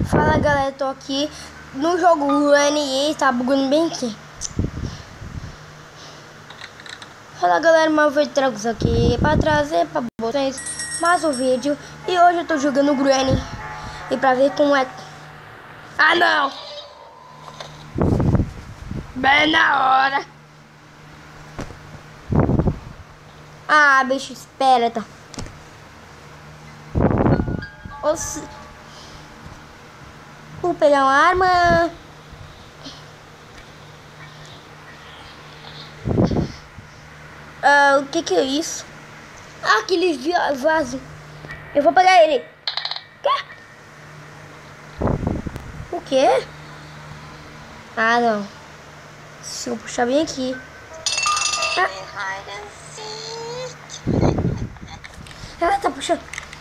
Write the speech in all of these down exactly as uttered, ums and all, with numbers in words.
Fala galera, tô aqui no jogo Granny e tá bugando bem aqui. Fala galera, mais vez trago isso aqui pra trazer pra vocês mais um vídeo. E hoje eu tô jogando Granny e pra ver como é. Ah não! Bem na hora! Ah, bicho, espera, tá? Oxi. Vou pegar uma arma. Ah, o que que é isso? Ah, aquele vaso. Eu vou pegar ele. Quê? O quê? Ah, não. Se eu puxar bem aqui. Ah. Ela tá puxando.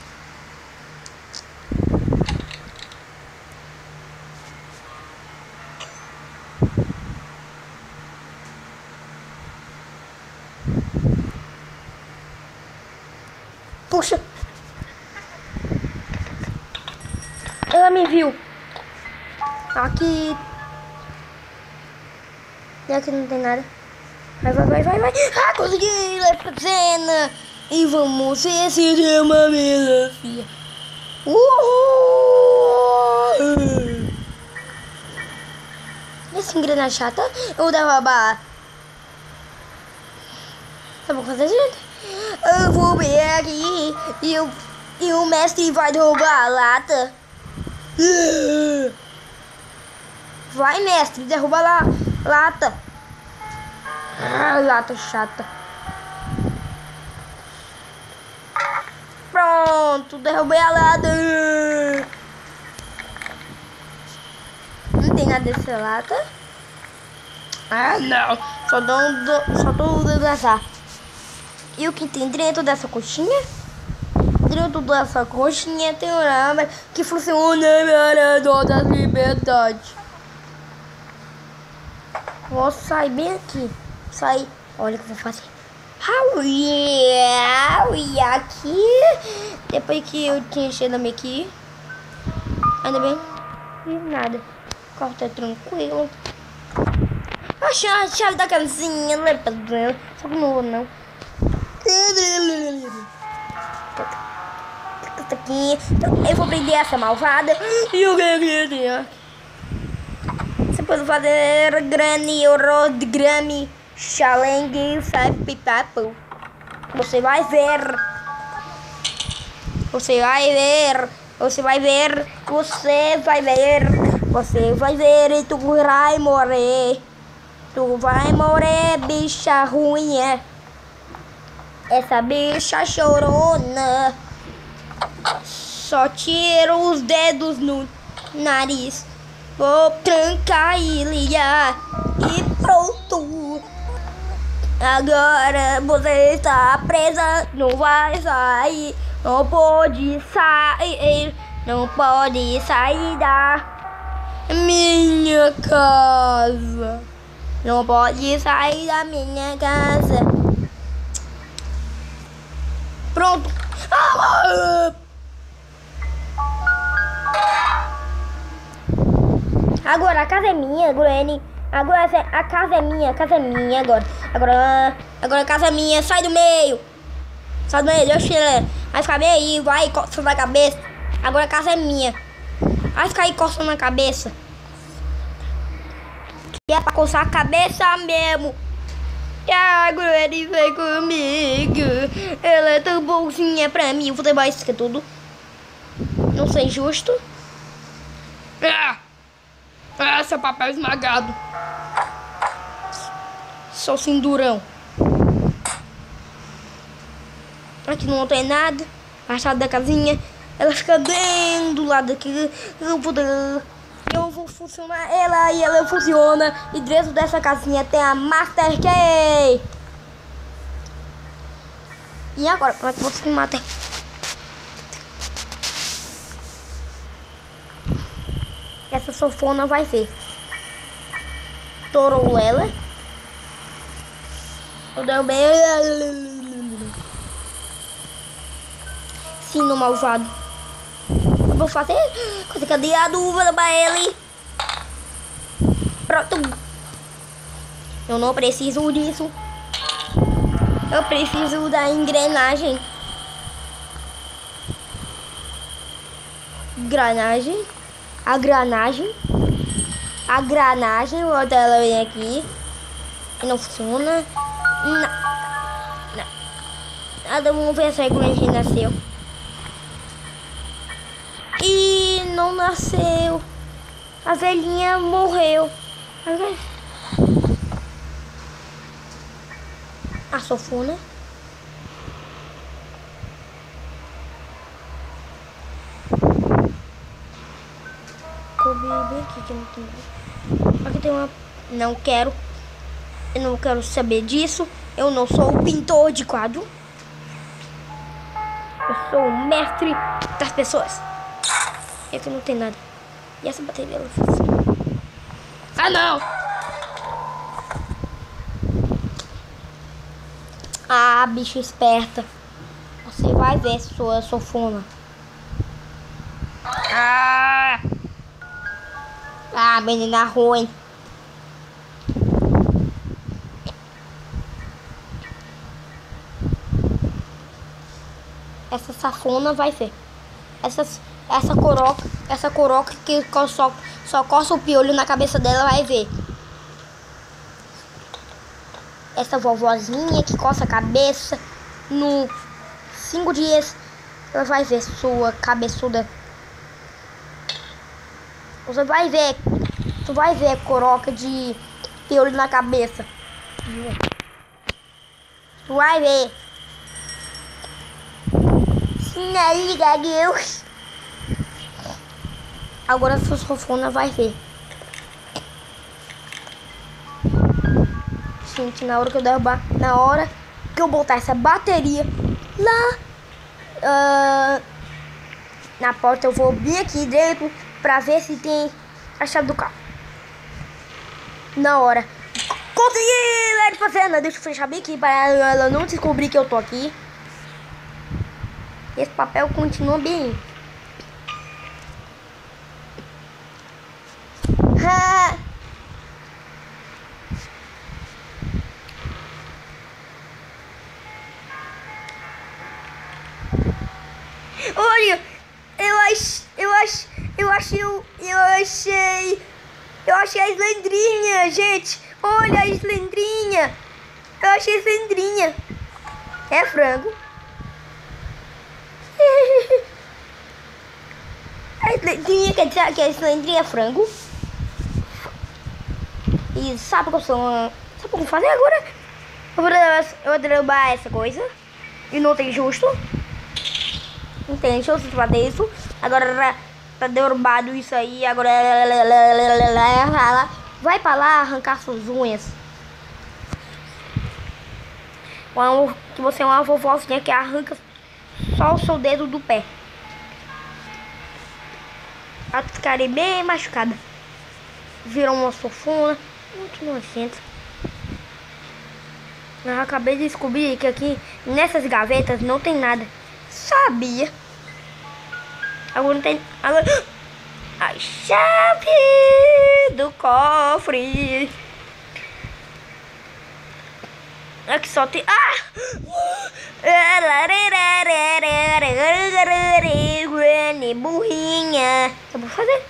Puxa. Ela me viu. Aqui. E aqui não tem nada. Vai, vai, vai, vai, vai. Ah, consegui. Vai pra cena. E vamos decidir uma melancia. Uhul. Esse engrenagem chata. Eu vou derrubar. Tá bom, fazer gente. Eu vou ver aqui e, eu, e o mestre vai derrubar a lata. Vai, mestre, derruba a lata. Ah, lata chata. Pronto, derrubei a lata. Não tem nada dessa lata. Ah, não. Só, dão, só tô usando azar. E o que tem dentro dessa coxinha? Dentro dessa coxinha tem um arma que funciona para toda a liberdade. Vou sair bem aqui. Sair. Olha o que eu vou fazer. E aqui. Depois que eu tinha enchendo aqui. Ainda bem. E nada. O carro tá tranquilo. Achei a chave da casinha. Não é problema. Só que não vou não. Aqui. Eu vou prender essa malvada. E o que você pode fazer Granny Road Grammy Challenge Five Papo. Você vai ver. Você vai ver. Você vai ver. Você vai ver. Você vai ver e tu vai morrer. Tu vai morrer, bicha ruim, é. Essa bicha chorona só tira os dedos no nariz. Vou trancar ele e pronto. Agora você está presa, não vai sair. Não pode sair, não pode sair da minha casa. Não pode sair da minha casa. Pronto. Agora a casa é minha, Granny. Agora a casa é minha, a casa é minha agora. Agora, agora a casa é minha. Sai do meio. Sai do meio, deixa ele. Vai ficar bem aí, vai, coça na cabeça. Agora a casa é minha. Vai ficar aí coçando na cabeça. Que é pra coçar a cabeça mesmo. E a Granny vem comigo. Ela é tão bonzinha pra mim. Vou levar isso aqui tudo. Não sei, justo. É. É, seu papel esmagado. Sou cindurão. Aqui não tem nada. A chave da casinha. Ela fica bem do lado aqui. Eu vou, eu vou funcionar ela e ela funciona. E dentro dessa casinha tem a Master Key. E agora, como é que você me mata? Essa sofona vai ver. Torou ela. Eu derrubei. Sim, no malvado. Eu vou fazer? Cadê a dúvida pra ele? Pronto. Eu não preciso disso. Eu preciso da engrenagem. Granagem. A granagem. A granagem. Vou botar ela bem aqui. Não funciona. Não. Não. Nada, vamos ver se a engrenagem nasceu. E não nasceu. A velhinha morreu. A sofona. Coube bem aqui que não tem. Aqui tem uma. Não quero. Eu não quero saber disso. Eu não sou o pintor de quadro. Eu sou o mestre das pessoas. E aqui não tem nada. E essa bateria ela faz assim. Ah, não! Ah, bicho esperta. Você vai ver sua sofona. Ah! Ah, menina ruim. Essa safona vai ver. Essa, essa coroca, essa coroca que só, só coça o piolho na cabeça dela vai ver. Essa vovozinha que coça a cabeça no cinco dias, ela vai ver sua cabeçuda. Você vai ver, tu vai ver coroca de piolho na cabeça. Tu vai ver. Sinaliga Deus. Agora a sua sofona vai ver. Gente, na hora que eu derrubar, na hora que eu botar essa bateria lá uh, na porta, eu vou vir aqui dentro pra ver se tem a chave do carro. Na hora. Consegui, velho, fazendo. Deixa eu fechar bem aqui para ela não descobrir que eu tô aqui. Esse papel continua bem. Ha! Olha, eu acho, eu acho, eu achei, eu achei, eu achei a slendrinha, gente. Olha a slendrinha. Eu achei a slendrinha. É frango. A slendrinha quer dizer que a slendrinha é frango. E sabe o que eu sou uma... Sabe o que eu vou fazer agora? Eu vou, eu vou derrubar essa coisa. E não tem justo. Não tem justo fazer isso. Agora tá derrubado isso aí. Agora vai pra lá arrancar suas unhas. Que você é uma vovozinha que arranca só o seu dedo do pé. Pra ficarem bem machucada. Virou uma sofona. Muito nojento. Eu acabei de descobrir que aqui nessas gavetas não tem nada. Sabia? Agora não tem. Agora. A chave do cofre. Aqui só tem. Ah! Burrinha. Eu vou fazer.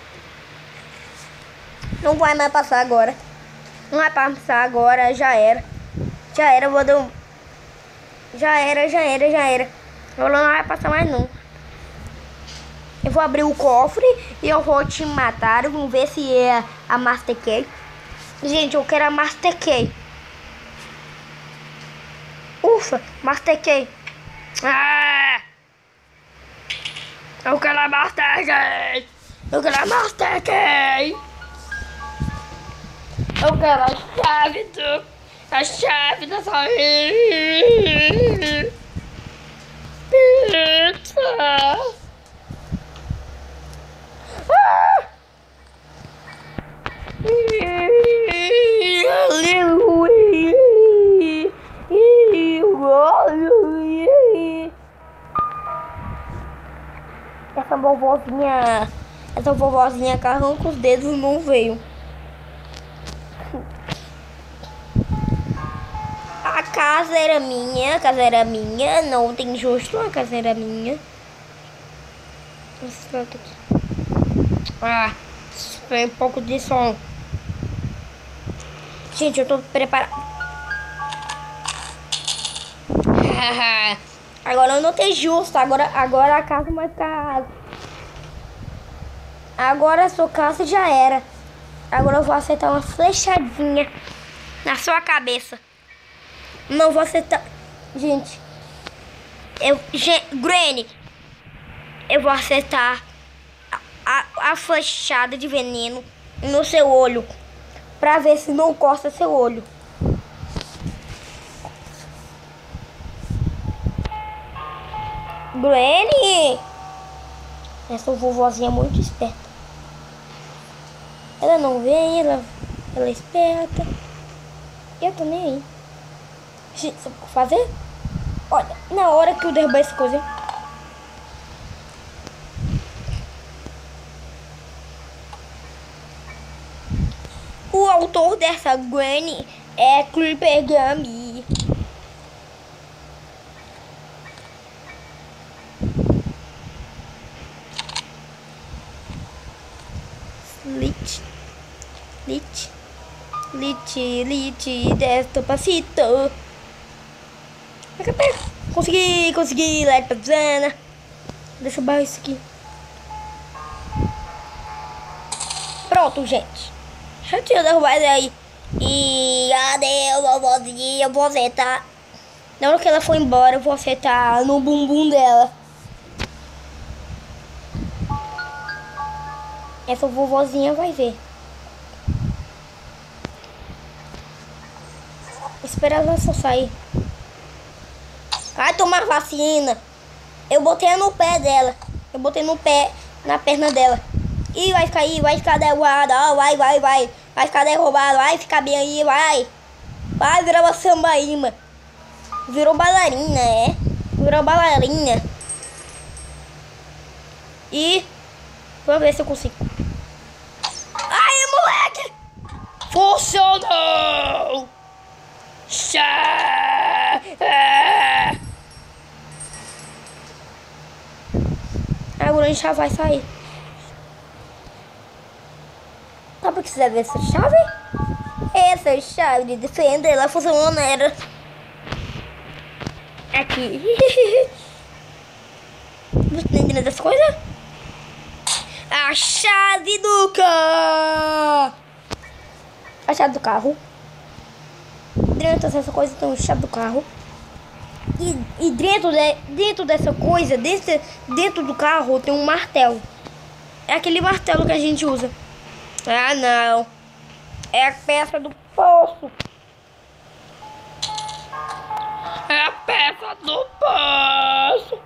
Não vai mais passar agora. Não vai passar agora. Já era. Já era. Vou dar um... Já era, já era, já era. Eu não vai passar mais não. Eu vou abrir o cofre e eu vou te matar. Vamos ver se é a Master Key. Gente, eu quero a Master Key. Ufa, Master Key. Ah! Eu quero a Master Key. Eu quero a Master Key. Eu quero a chave do... A chave da sua vida. Pizza. Ah! Essa vovozinha... Essa vovozinha que arranca os dedos não veio. A casa era minha, a casa era minha. Não tem justo, a casa era minha. Ah, foi um pouco de som. Gente, eu tô preparado. Agora eu não tenho justo. Agora, agora a casa vai ficar. Agora a sua casa já era. Agora eu vou acertar uma flechadinha na sua cabeça. Não vou acertar. Gente. Eu. Gente, Granny. Eu vou acertar a, a, a flechada de veneno no seu olho. Pra ver se não coça seu olho. Granny! Essa vovozinha é muito esperta. Ela não vem, ela, ela é esperta. Eu tô nem aí. Gente, sabe o que fazer? Olha, na hora que eu derrubar essa coisa. O autor dessa Granny é Creeper Gummy. Lit, lit, lit, lit, despacito. Consegui, consegui, let pazana. Deixa eu barrar isso aqui. Pronto, gente. Já tinha derrubado aí. E adeus, vovozinha. Eu vou acertar. Na hora que ela for embora, eu vou acertar no bumbum dela. Essa vovozinha vai ver. Espera ela só sair. Vai tomar vacina. Eu botei no pé dela. Eu botei no pé, na perna dela. E vai cair, vai ficar derrubado. Ó, vai, vai, vai. Vai ficar derrubado, vai ficar bem aí, vai. Vai virar uma sambaíma. Virou bailarina, é? Virou bailarina. E vamos ver se eu consigo. Ai, moleque! Funcionou! Agora a gente já vai sair. Só porque você ver essa chave? Essa chave de defender, ela funciona, era aqui. Você tá entendendo essa coisa? A chave do carro. A chave do carro. Dentro dessa coisa tem a chave do carro. E, e dentro, de, dentro dessa coisa, dentro, dentro do carro tem um martelo. É aquele martelo que a gente usa. Ah, não. É a peça do poço. É a peça do poço.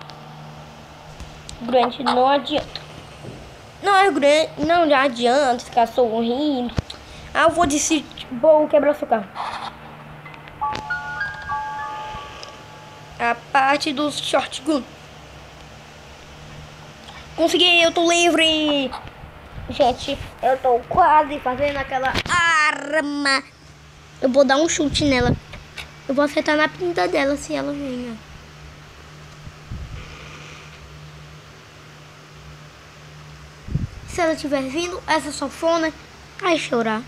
Grande, não adianta. Não é grande, não adianta ficar sorrindo. Ah, eu vou decidir, vou quebrar seu carro. A parte do shotgun. Consegui, eu tô livre. Gente, eu tô quase fazendo aquela arma. Eu vou dar um chute nela. Eu vou acertar na pinta dela se ela vir. Se ela estiver vindo, essa sofona vai chorar.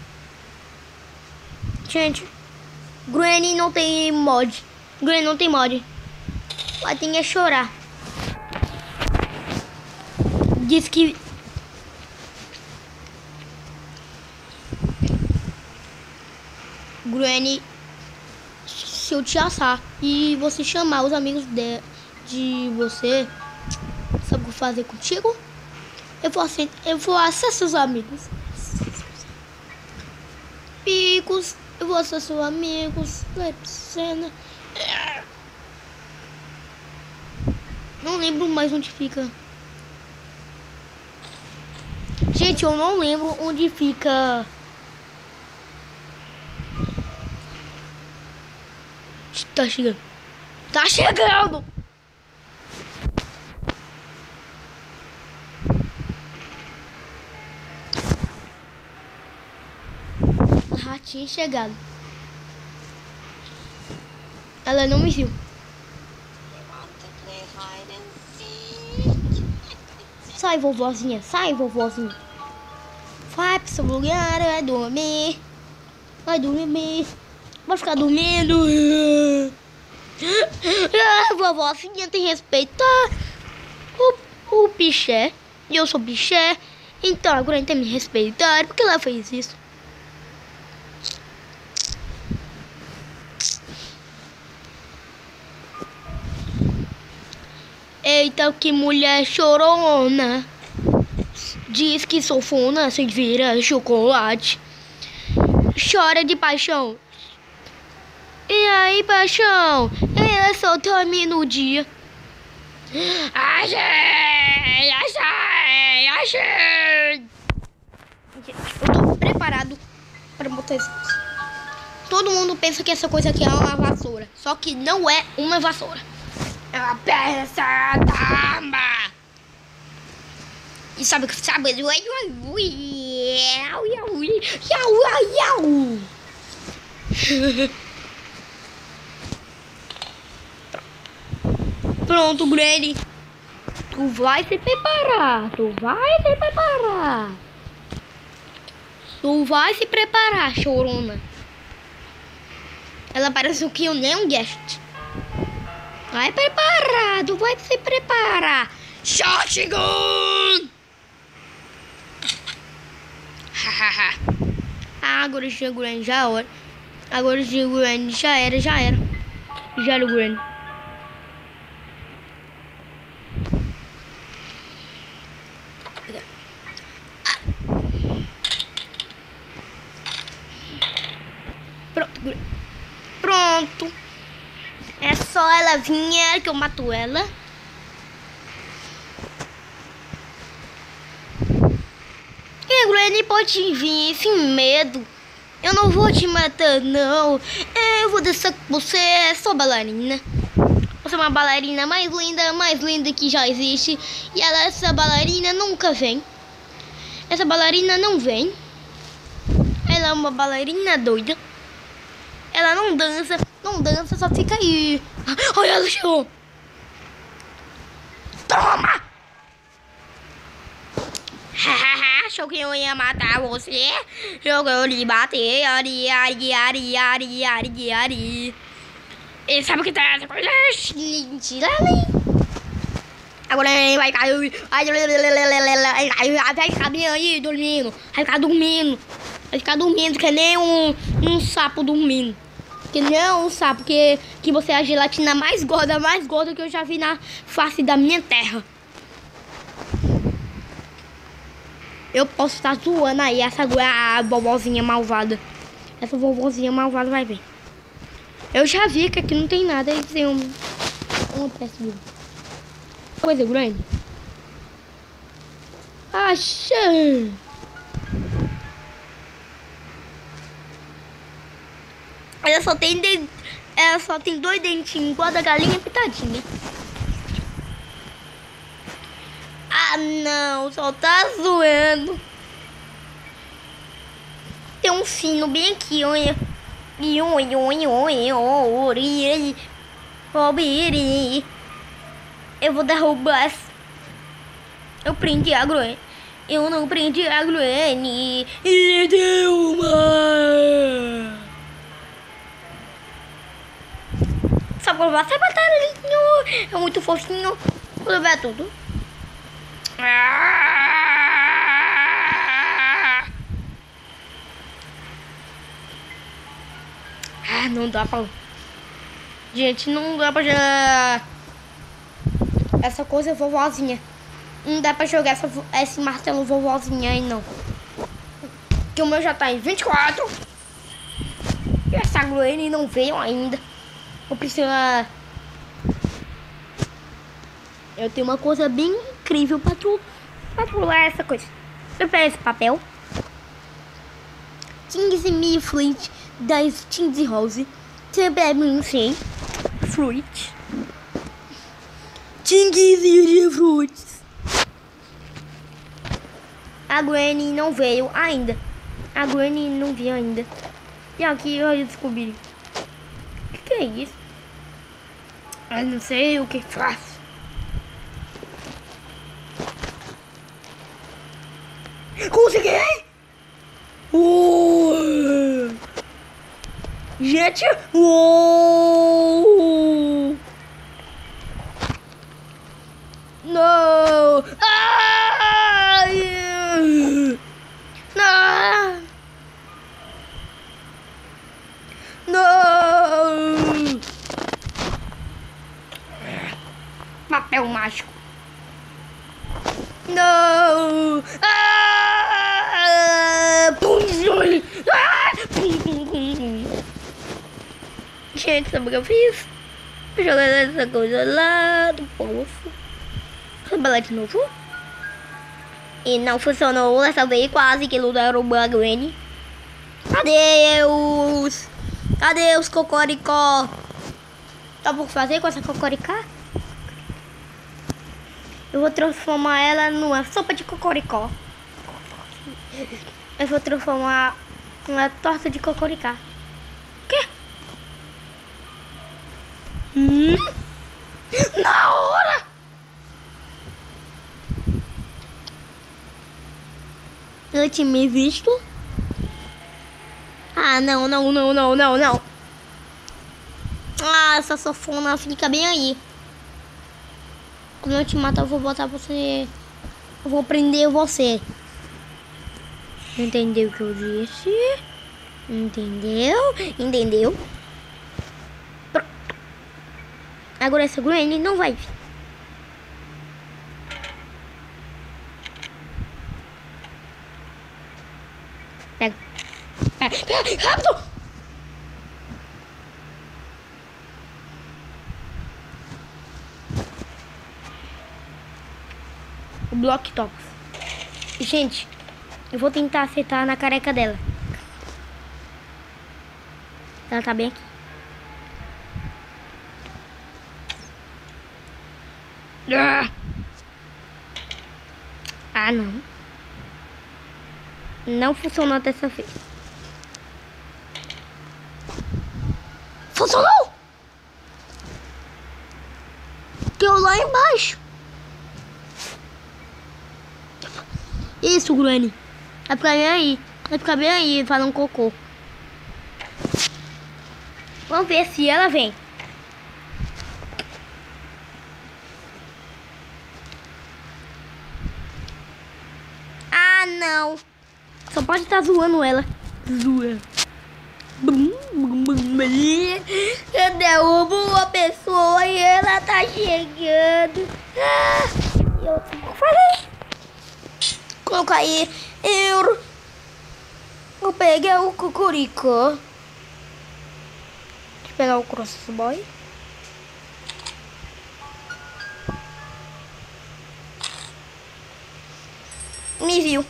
Gente, Granny não tem mod. Granny não tem mod. Vai ter que chorar. Diz que Granny, se eu te assar e você chamar os amigos de, de você, sabe o que eu vou fazer contigo? Eu vou, eu vou acessar seus amigos. Picos, eu vou acessar seus amigos. Cena. Não lembro mais onde fica. Gente, eu não lembro onde fica. Tá chegando. Tá chegando. tinha chegado. Ela não me viu. Sai, vovozinha, sai, vovozinha. Vai pro seu lugar, vai dormir. Vai dormir. Vai ficar dormindo. Ah, vovozinha tem que respeitar o, o biché. Eu sou biché. Então agora tem que me respeitar. Por que ela fez isso? Eita, que mulher chorona. Diz que sou fona, se vira chocolate. Chora de paixão. E aí, paixão? Ela só dorme no dia. Achei! Achei! Achei! Eu tô preparado para botar isso. Todo mundo pensa que essa coisa aqui é uma vassoura. Só que não é uma vassoura. É uma peça d'arma. E sabe o que sabe? Pronto, Granny. Tu vai se preparar. Tu vai se preparar. Tu vai se preparar, chorona. Ela parece que eu nem um guest. Vai preparado, vai se preparar. Shotgun! Hahaha. Ah, agora chegou o já era. Agora chegou o já era, já era. Já era o Granny. Pronto. Pronto. É só ela vir que eu mato ela. E a Granny pode vir sem medo. Eu não vou te matar, não. Eu vou deixar que você é só bailarina. Você é uma bailarina mais linda, mais linda que já existe. E ela, essa bailarina nunca vem. Essa bailarina não vem. Ela é uma bailarina doida. Ela não dança, não dança, só fica aí. Olha, ela chegou. Toma! Achou que eu ia matar você? Eu lhe bater. Ari, ari, ari, ari, ari, ari. E sabe o que tá essa coisa? Mentira ali. Agora vai cair. Vai ficar bem aí dormindo. Vai ficar dormindo. Vai ficar dormindo que nem um, um sapo dormindo. Que nem um sapo. Que, que você é a gelatina mais gorda, mais gorda que eu já vi na face da minha terra. Eu posso estar zoando aí essa a vovozinha malvada. Essa vovozinha malvada vai ver. Eu já vi que aqui não tem nada. Aí tem um, uma peça de coisa grande. Achei. Ela só tem de... Ela só tem dois dentinhos igual a da galinha pitadinha. Ah, não, só tá zoando. Tem um sino bem aqui, olha. Eu vou derrubar essa. Eu prendi a Granny. Eu não prendi a Granny. E deu uma. Só vou levar essa batalhinho. É muito fofinho. Vou levar tudo. Ah, não dá pra... Gente, não dá pra jogar essa coisa vovozinha. Não dá pra jogar essa, esse martelo vovozinha aí, não. Que o meu já tá em vinte e quatro. E essa Granny não veio ainda. Eu preciso... Eu tenho uma coisa bem incrível pra tu... Pra pular essa coisa. Eu pego esse papel. Kings e Me Fruit das Tindy Rose. Também sei. Fruit. Kings e Fruits. A Granny não veio ainda. A Granny não veio ainda. E aqui eu descobri. O que, que é isso? Eu não sei o que faço. Consegui! Uh! Gente! Uh! Não! Ai! Não! Não! Papel mágico. Não! Ah! Pum! Ah! Pum, pum, pum. Gente, sabe o que eu fiz? Jogar essa coisa lá do poço. Rebelar de novo. E não funcionou dessa vez, quase que lutaram o Bug. Cadê os... Cadê os cocoricó? Tá por fazer com essa cocoricá? Eu vou transformar ela numa sopa de cocoricó. Eu vou transformar numa torta de cocoricá. O quê? Hum? Na hora! Eu tinha me visto. Ah, não, não, não, não, não, não. Ah, essa sofona fica bem aí. Quando eu te matar, eu vou botar você. Eu vou prender você. Entendeu o que eu disse? Entendeu? Entendeu? Pronto. Agora essa Granny não vai vir. Pega. Pega, pega, rápido! O Block Tox. Gente, eu vou tentar acertar na careca dela. Ela tá bem aqui. Ah, não. Não funcionou dessa vez. Funcionou! Deu lá embaixo. Isso, Granny. Vai ficar bem aí. Vai ficar bem aí, falando cocô. Vamos ver se ela vem. Ah, não. Só pode estar zoando ela. Zoa. Bum, bum, bum, bum. Eu derrubo uma pessoa e ela tá chegando. Ah, eu tenho que fazer. Colocar aí. Eu, eu peguei o cocoricó. Deixa eu pegar o crossboy. Me viu.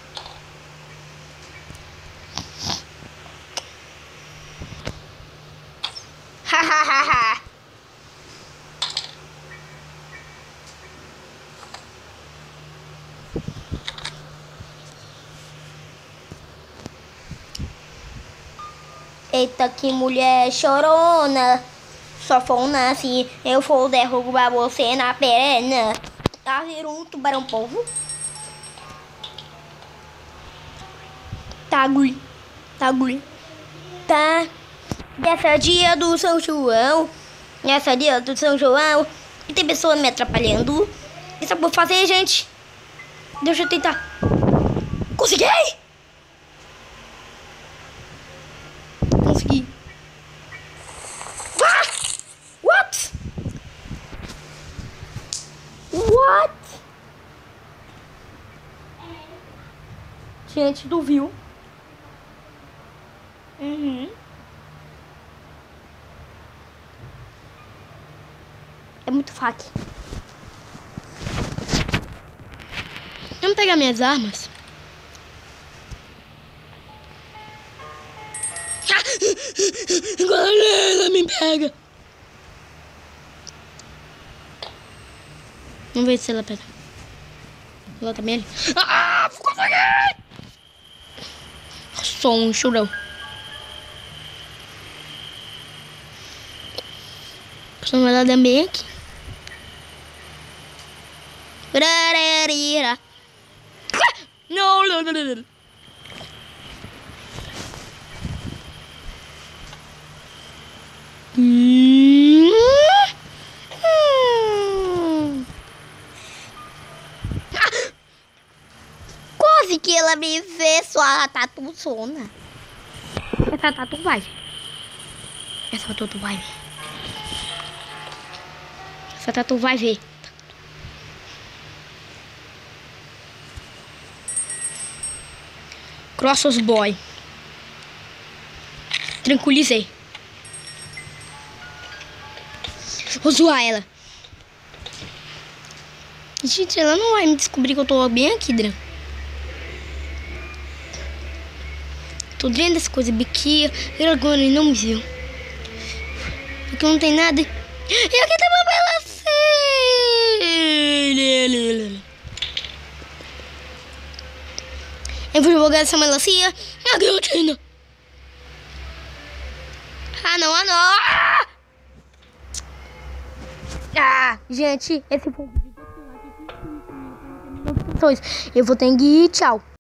Hahaha. Eita, que mulher chorona. Só fona assim, eu vou derrubar você na perna. Tá virando um tubarão polvo. Tá, guri. Tá, guri. Tá. Nessa dia do São João. Nessa dia do São João. E tem pessoa me atrapalhando. Isso eu vou fazer, gente. Deixa eu tentar. Consegui! Consegui. Ah! What? What? Gente, tu viu? Uhum. É muito fac. Vamos pegar minhas armas. Galera, me pega. Vamos ver se ela pega. Ela também ali. Ah, consegui! Só um churão. Passando ela também aqui. Rararira. Não, não, não, não. Hum. Hum. Ah. Quase que ela me vê, sua tatuzona. Essa tatu vai ver. Essa tatu vai ver. Essa tatu vai ver. Crossos boy. Tranquilizei. Vou zoar ela. Gente, ela não vai me descobrir que eu tô bem aqui, Dran. Tô dentro dessa coisa biquinha. Ele agora não me viu. Porque não tem nada. E aqui tá uma melancia. Eu vou jogar essa melancia na guilhotina. Ah, não, ah, não. Ah, gente, esse foi o vídeo. Eu vou ter que ir, tchau.